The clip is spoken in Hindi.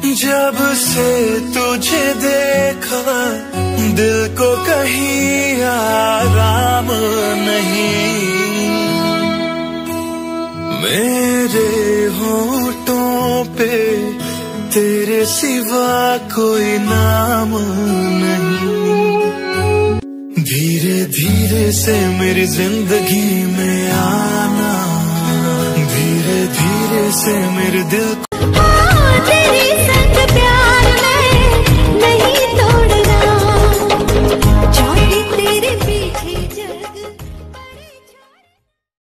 जब से तुझे देखा दिल को कहीं आराम नहीं, मेरे होठों पे तेरे सिवा कोई नाम नहीं। धीरे धीरे से मेरी जिंदगी में आना, धीरे धीरे से मेरे दिल